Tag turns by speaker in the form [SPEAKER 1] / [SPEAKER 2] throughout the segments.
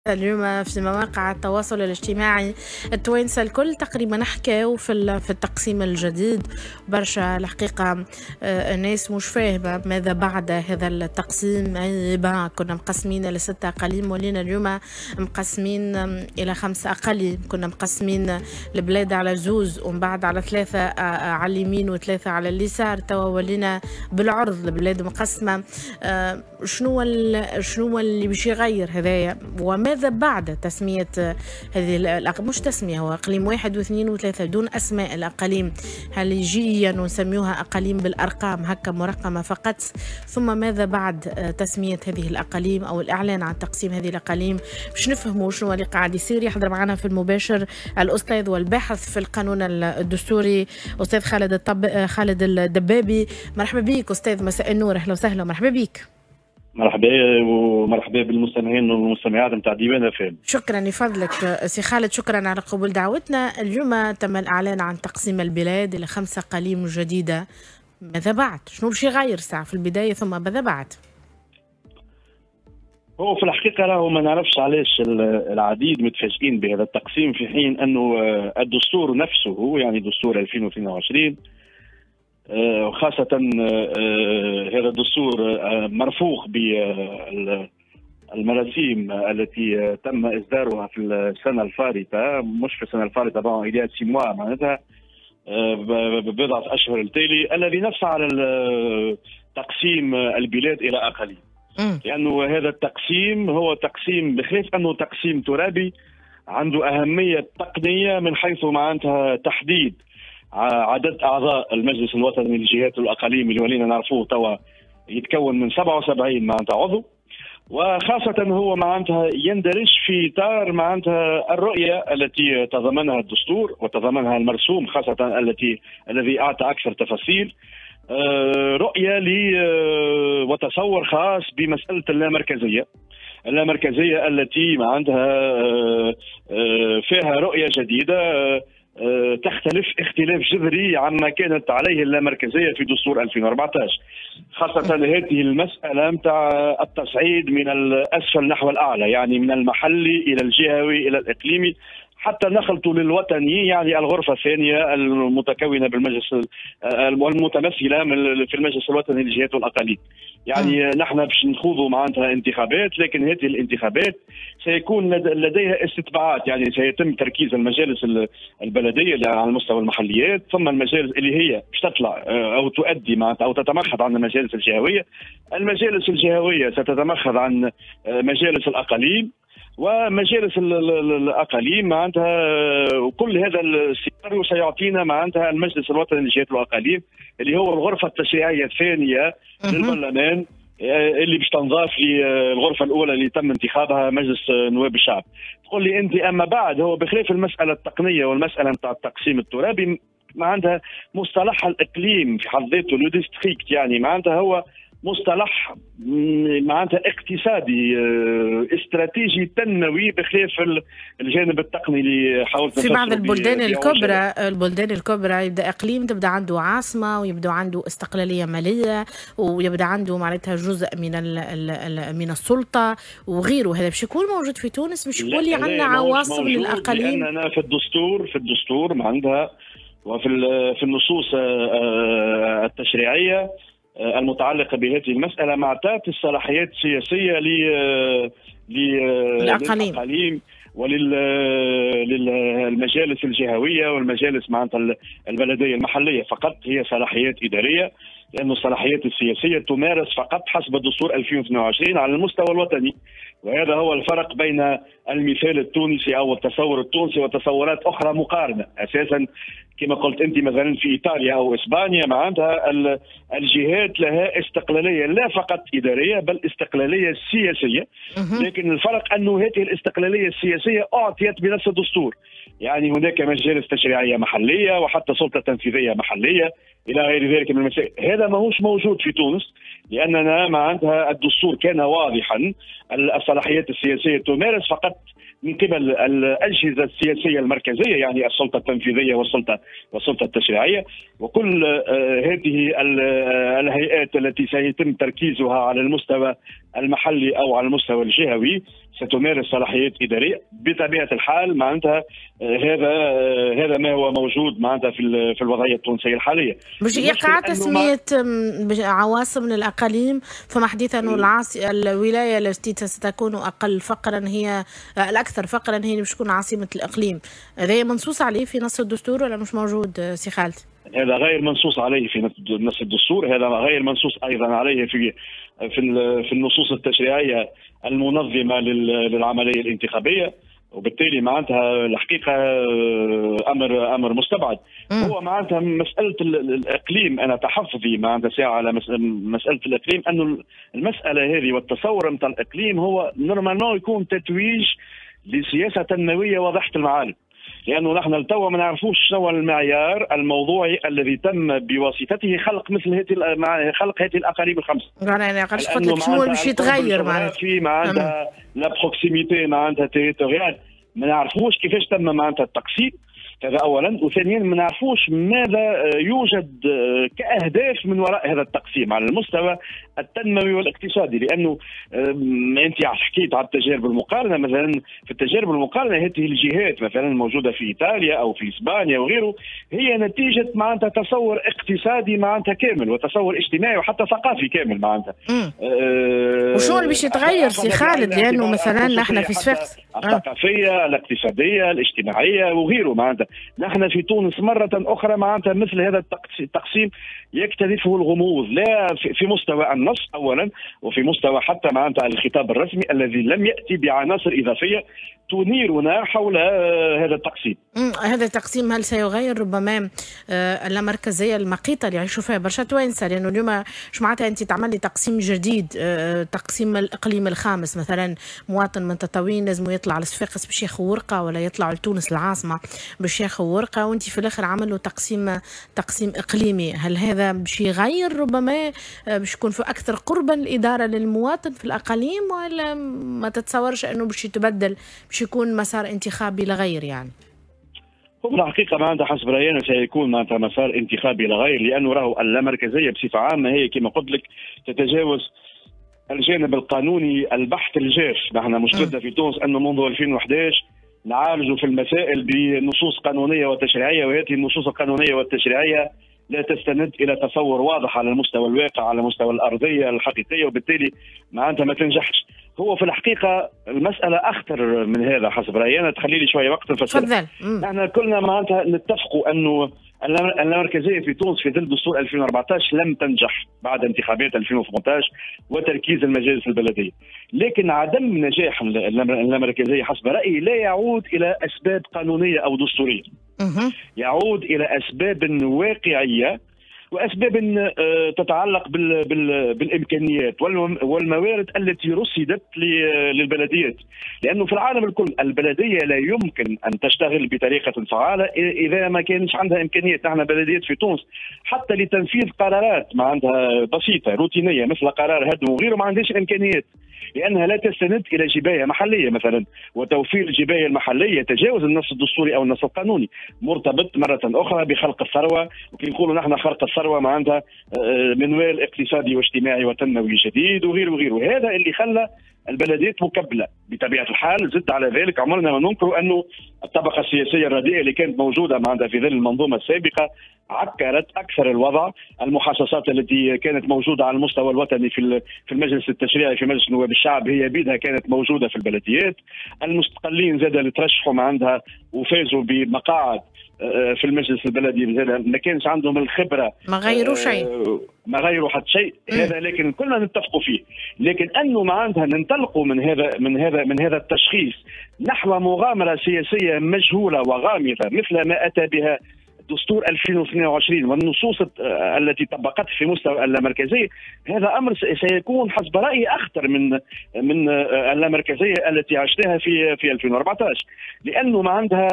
[SPEAKER 1] اليوم في مواقع التواصل الاجتماعي التوانسة الكل تقريبا حكاوا في التقسيم الجديد. برشا الحقيقة الناس مش فاهمة ماذا بعد هذا التقسيم. كنا مقسمين إلى 6 أقاليم، ولينا اليوم مقسمين إلى 5 أقاليم. كنا مقسمين البلاد على 2 ومن بعد على 3 على اليمين و3 على اليسار. توا ولينا بالعرض البلاد مقسمة. شنو اللي باش يغير هذايا وماذا بعد تسمية هذه مش تسمية، هو أقليم 1 و2 و3 دون أسماء الأقاليم. هل يجي نسميوها أقاليم بالأرقام هكا مرقمة فقط؟ ثم ماذا بعد تسمية هذه الأقاليم أو الإعلان عن تقسيم هذه الأقاليم؟ باش نفهموا شنو اللي قاعد يصير. يحضر معنا في المباشر الأستاذ والباحث في القانون الدستوري أستاذ خالد الدبابي. مرحبا بك أستاذ، مساء النور، أهلا وسهلا، مرحبا بك.
[SPEAKER 2] مرحبا ومرحبا بالمستمعين والمستمعات نتاع ديوان فهم.
[SPEAKER 1] شكرا لفضلك سي خالد، شكرا على قبول دعوتنا. اليوم تم الإعلان عن تقسيم البلاد إلى 5 أقاليم جديدة. ماذا بعد؟ شنو باش يغير ساعة في البداية ثم ماذا بعد؟
[SPEAKER 2] هو في الحقيقة راهو ما نعرفش علاش العديد متفاجئين بهذا التقسيم، في حين أنه الدستور نفسه يعني دستور 2022 وخاصة هذا الدستور مرفوق بالمراسيم التي تم إصدارها في السنة الفارطة، مش في السنة الفارطة طبعا إلى 6 موا معناتها ببضعة أشهر التالي، الذي نص على تقسيم البلاد إلى أقاليم. لأنه هذا التقسيم هو تقسيم بخلاف أنه تقسيم ترابي عنده أهمية تقنية من حيث معناتها تحديد عدد أعضاء المجلس الوطني للجهات والأقاليم اللي ولينا نعرفوه توا يتكون من 77 معناتها عضو، وخاصة هو معناتها يندرج في إطار معناتها الرؤية التي تضمنها الدستور وتضمنها المرسوم، خاصة الذي أعطى أكثر تفاصيل رؤية وتصور خاص بمسألة اللامركزية التي معناتها فيها رؤية جديدة تختلف اختلاف جذري عما كانت عليه اللامركزية في دستور 2014، خاصة هذه المسألة متاع التصعيد من الأسفل نحو الأعلى، يعني من المحلي إلى الجهوي إلى الإقليمي حتى نخلط للوطني، يعني الغرفة الثانية المتكونة بالمجلس والمتمثلة في المجلس الوطني للجهات والأقاليم. يعني نحن باش نخوضوا معناتها انتخابات، لكن هذه الانتخابات سيكون لديها استتباعات، يعني سيتم تركيز المجالس البلدية على مستوى المحليات، ثم المجالس اللي هي باش تطلع أو تؤدي معناتها أو تتمخض عن المجالس الجهوية. المجالس الجهوية ستتمخض عن مجالس الأقاليم، ومجالس الأقاليم معناتها وكل هذا السيناريو سيعطينا معناتها المجلس الوطني للجهات والأقاليم اللي هو الغرفة التشريعية الثانية للبرلمان اللي باش تنضاف للغرفة الأولى اللي تم انتخابها مجلس نواب الشعب. تقول لي أنت أما بعد هو بخلاف المسألة التقنية والمسألة نتاع التقسيم الترابي معناتها مصطلح الإقليم في حد ذاته لو ديستريكت، يعني معناتها هو مصطلح معناتها اقتصادي استراتيجي تنموي بخلاف الجانب التقني اللي حاولت
[SPEAKER 1] في بعض البلدان الكبرى يبدا اقليم تبدا عنده عاصمه ويبدا عنده استقلاليه ماليه ويبدا عنده معناتها جزء من السلطه وغيره. هذا باش يكون موجود في تونس؟ باش يقول لي عندنا عواصم للاقاليم؟
[SPEAKER 2] لاننا في الدستور عندها وفي النصوص التشريعيه المتعلقة بهذه المسألة معطات الصلاحيات السياسية للأقاليم وللمجالس الجهوية والمجالس معناتها البلدية المحلية، فقط هي صلاحيات إدارية، لأن الصلاحيات السياسية تمارس فقط حسب الدستور 2022 على المستوى الوطني. وهذا هو الفرق بين المثال التونسي أو التصور التونسي وتصورات أخرى مقارنة. أساسا كما قلت أنت مثلا في إيطاليا أو إسبانيا معناتها الجهات لها استقلالية لا فقط إدارية بل استقلالية سياسية، لكن الفرق أنه هذه الاستقلالية السياسية أعطيت بنفس الدستور. يعني هناك مجالس تشريعية محلية وحتى سلطة تنفيذية محلية إلى غير ذلك من المسائل. هذا ماهوش موجود في تونس، لأننا معناتها الدستور كان واضحا، الصلاحيات السياسية تمارس فقط من قبل الأجهزة السياسية المركزية، يعني السلطة التنفيذية والسلطة التشريعية، وكل هذه الهيئات التي سيتم تركيزها على المستوى المحلي او على المستوى الجهوي ستمارس صلاحيات اداريه بطبيعه الحال. معناتها هذا ما هو موجود معناتها في الوضعيه التونسيه الحاليه.
[SPEAKER 1] باش يقع تسميه عواصم للاقاليم، فما حديث انه الولايه التي ستكون اقل فقرا هي الاكثر فقرا هي باش تكون عاصمه الاقليم. هذا منصوص عليه في نص الدستور ولا مش موجود سي خالد؟
[SPEAKER 2] هذا غير منصوص عليه في نص الدستور، هذا غير منصوص ايضا عليه في النصوص التشريعيه المنظمه للعمليه الانتخابيه، وبالتالي معناتها الحقيقه امر مستبعد. هو معناتها مساله الاقليم، انا تحفظي معناتها ساعه على مساله الاقليم، انه المساله هذه والتصور نتاع الاقليم هو نورمالمون يكون تتويج لسياسه تنمويه واضحه المعالم، لانه نحن لتوا ما نعرفوش شنو المعيار الموضوعي الذي تم بواسطته خلق هذه الاقاليم الخمس.
[SPEAKER 1] انا قلت لك شنو اللي باش يتغير
[SPEAKER 2] معناتها لا بروكسيميتي معناتها تيريتوريال، ما نعرفوش كيفاش تم معناتها التقسيم، هذا اولا. وثانيا ما نعرفوش ماذا يوجد كاهداف من وراء هذا التقسيم على المستوى التنموي والاقتصادي، لانه انت حكيت على التجارب المقارنه. مثلا في التجارب المقارنه هذه الجهات مثلا الموجوده في ايطاليا او في اسبانيا وغيره هي نتيجه معناتها تصور اقتصادي معناتها كامل، وتصور اجتماعي وحتى ثقافي كامل معناتها.
[SPEAKER 1] وشو اللي باش يتغير سي خالد؟ لانه مثلا نحن في صفاقس
[SPEAKER 2] الثقافيه الاقتصاديه الاجتماعيه وغيره. معناتها نحن في تونس مرة أخرى معناتها مثل هذا التقسيم يكتنفه الغموض، لا في مستوى النص أولا، وفي مستوى حتى معناتها الخطاب الرسمي الذي لم يأتي بعناصر إضافية تنيرنا حول هذا التقسيم.
[SPEAKER 1] هذا التقسيم هل سيغير ربما اللامركزيه المقيته اللي يعيشوا فيها برشا توانسه؟ لانه اليوم ايش معناتها انت تعملي تقسيم جديد، تقسيم الاقليم الخامس، مثلا مواطن من تطاوين لازم يطلع لصفاقس باش ياخذ ورقه، ولا يطلع لتونس العاصمه باش ياخذ ورقه، وانت في الاخر عملوا تقسيم اقليمي. هل هذا باش يغير ربما باش يكون في اكثر قربا الاداره للمواطن في الاقاليم، ولا ما تتصورش انه باش يتبدل باش يكون مسار انتخابي لغير؟ يعني
[SPEAKER 2] هو الحقيقه معناتها حسب راينا سيكون معناتها مسار انتخابي لغير، لانه راهو اللامركزيه بصفه عامه هي كما قلت لك تتجاوز الجانب القانوني البحث الجاف. نحن مشكلتنا في تونس انه منذ 2011 نعالج في المسائل بنصوص قانونيه وتشريعيه، وهذه النصوص القانونيه والتشريعيه لا تستند الى تصور واضح على المستوى الواقع، على مستوى الارضيه الحقيقيه، وبالتالي معناتها ما تنجحش. هو في الحقيقه المساله اخطر من هذا حسب رايي. تخلي لي شويه وقت نفسر. نحن كلنا معناتها نتفقوا انه اللامركزيه في تونس في ظل دستور 2014 لم تنجح بعد انتخابات 2018 وتركيز المجالس البلديه، لكن عدم نجاح اللامركزيه حسب رايي لا يعود الى اسباب قانونيه او دستوريه، يعود الى اسباب واقعيه واسباب تتعلق بالامكانيات والموارد التي رصدت للبلديات، لانه في العالم الكل البلديه لا يمكن ان تشتغل بطريقه فعاله اذا ما كانش عندها امكانيات. نحن بلديات في تونس حتى لتنفيذ قرارات ما عندها بسيطه روتينيه مثل قرار هدم وغيره ما عندهاش امكانيات، لانها لا تستند الى جبايه محليه مثلا، وتوفير الجبايه المحليه يتجاوز النص الدستوري او النص القانوني، مرتبط مره اخرى بخلق الثروه. وكي نقولوا نحن خلق الثروه معناتها منوال اقتصادي واجتماعي وتنموي جديد وغيره وغيره. هذا اللي خلى البلديات مكبله بطبيعه الحال. زدت على ذلك عمرنا ما ننكر انه الطبقه السياسيه الرديئه اللي كانت موجوده معناتها في ظل المنظومه السابقه عكرت اكثر الوضع. المحاصصات التي كانت موجوده على المستوى الوطني في المجلس التشريعي في مجلس نواب الشعب هي بيدها كانت موجوده في البلديات. المستقلين زاد اللي ترشحوا عندها وفازوا بمقاعد في المجلس البلدي ما كانش عندهم الخبره،
[SPEAKER 1] ما غيروا شيء،
[SPEAKER 2] ما غيروا حتى شيء. هذا لكن كلنا نتفقوا فيه، لكن انه معناتها ننطلقوا من هذا التشخيص نحو مغامره سياسيه مجهوله وغامضه مثل ما اتى بها دستور 2022 والنصوص التي طبقت في مستوى اللامركزيه، هذا امر سيكون حسب رايي اخطر من اللامركزيه التي عشناها في 2014، لانه ما عندها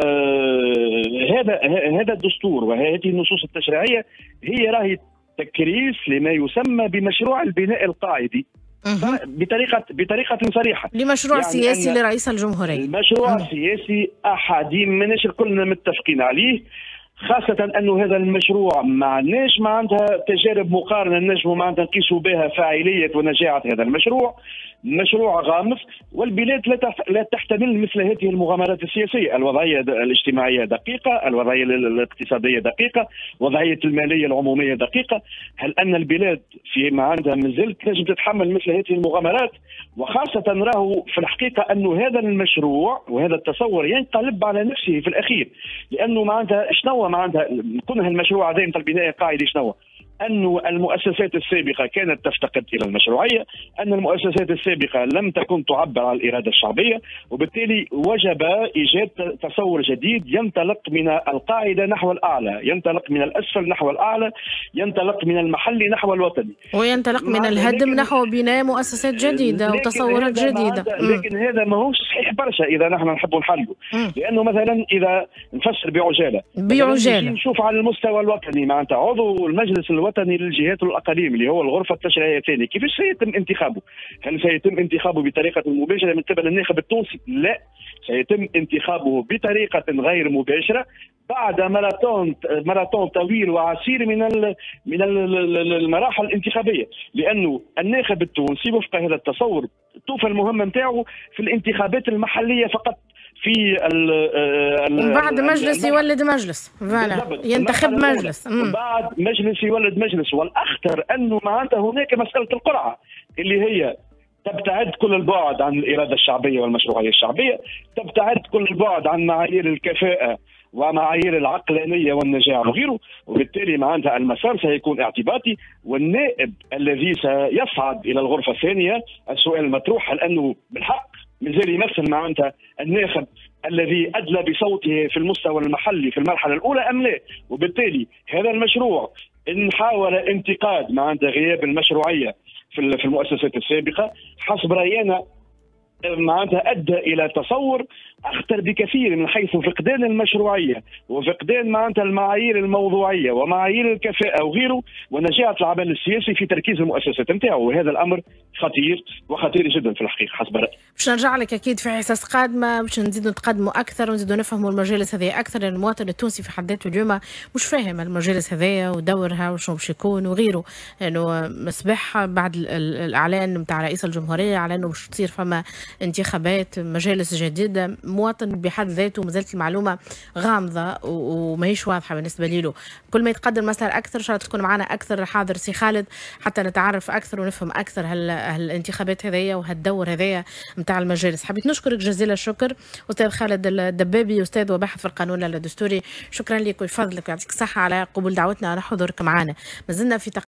[SPEAKER 2] هذا الدستور وهذه النصوص التشريعيه هي راهي تكريس لما يسمى بمشروع البناء القاعدي بطريقه صريحه،
[SPEAKER 1] لمشروع يعني سياسي لرئيس الجمهوريه.
[SPEAKER 2] المشروع سياسي احادي ماناش كلنا متفقين عليه، خاصة أنه هذا المشروع ما عندناش معناتها تجارب مقارنة نجموا معناتها نقيسوا بها فاعلية ونجاعة هذا المشروع. مشروع غامض، والبلاد لا تحتمل مثل هذه المغامرات السياسية. الوضعية الاجتماعية دقيقة، الوضعية الاقتصادية دقيقة، وضعية المالية العمومية دقيقة. هل أن البلاد فيما عندها مازالت تنجم تتحمل مثل هذه المغامرات؟ وخاصة راهو في الحقيقة أنه هذا المشروع وهذا التصور ينقلب على نفسه في الأخير، لأنه معناتها شنو معناتها كونه المشروع هذا نتاع البناء القاعدي شنو؟ أن المؤسسات السابقة كانت تفتقد إلى المشروعية، أن المؤسسات السابقة لم تكن تعبر عن الإرادة الشعبية، وبالتالي وجب إيجاد تصور جديد ينطلق من القاعدة نحو الأعلى، ينطلق من الأسفل نحو الأعلى، ينطلق من المحلي نحو الوطني،
[SPEAKER 1] وينطلق من الهدم نحو بناء مؤسسات جديدة وتصورات جديدة.
[SPEAKER 2] لكن هذا ماهوش صحيح برشا إذا نحن نحب نحله، لأنه مثلا إذا نفسر بعجالة نشوف على المستوى الوطني معناتها عضو المجلس الوطني للجهات والأقاليم اللي هو الغرفة التشريعية الثانية، كيفاش سيتم انتخابه؟ هل سيتم انتخابه بطريقة مباشرة من قبل الناخب التونسي؟ لا، سيتم انتخابه بطريقة غير مباشرة بعد ماراثون طويل وعسير من المراحل الانتخابية، لأنه الناخب التونسي وفق هذا التصور توفى المهمة نتاعو في الانتخابات المحلية فقط. في
[SPEAKER 1] ومن بعد مجلس يولد مجلس، ينتخب مجلس،
[SPEAKER 2] بعد مجلس يولد مجلس. والأخطر أنه معناتها هناك مسألة القرعة اللي هي تبتعد كل البعد عن الإرادة الشعبية والمشروعية الشعبية، تبتعد كل البعد عن معايير الكفاءة ومعايير العقلانية والنجاعة وغيره، وبالتالي معناتها المسار سيكون اعتباطي. والنائب الذي سيصعد إلى الغرفة الثانية السؤال المطروح هل أنه بالحق مازال يمثل معناتها الناخب الذي أدلى بصوته في المستوى المحلي في المرحلة الأولى أم لا؟ وبالتالي هذا المشروع إن حاول انتقاد معناتها غياب المشروعية في المؤسسات السابقة حسب رأينا معناتها أدى إلى تصور أخطر بكثير من حيث فقدان المشروعية وفقدان معناتها المعايير الموضوعية ومعايير الكفاءة وغيره، ونجاعة العمل السياسي في تركيز المؤسسات نتاعو. وهذا الأمر خطير وخطير جدا في الحقيقة حسب رأيي.
[SPEAKER 1] باش نرجع لك أكيد في حصص قادمة باش نزيدوا نتقدموا أكثر ونزيدوا نفهموا المجالس هذه أكثر، لأن المواطن التونسي في حد ذاته اليوم مش فاهم المجالس هذيا ودورها وشنو باش يكون وغيره، لأنه مصباح بعد الإعلان نتاع رئيس الجمهورية على أنه باش تصير فما انتخابات مجالس جديدة. مواطن بحد ذاته مازالت المعلومة غامضة وماهيش واضحة بالنسبة له. كل ما يتقدم مثلا أكثر إن شاء الله تكون معنا أكثر حاضر سي خالد حتى نتعرف أكثر ونفهم أكثر هالانتخابات هذيا وهالدور هذايا نتاع المجالس. حبيت نشكرك جزيل الشكر أستاذ خالد الدبابي، أستاذ وباحث في القانون الدستوري. شكرا لك ويفضلك ويعطيك الصحة على قبول دعوتنا على حضورك معنا. ما زلنا في